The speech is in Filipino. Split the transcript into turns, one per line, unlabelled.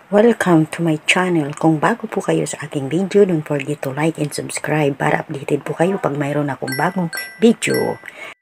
Welcome to my channel. Kung bago po kayo sa aking video, don't forget to like and subscribe para updated po kayo pag mayroon akong bagong video.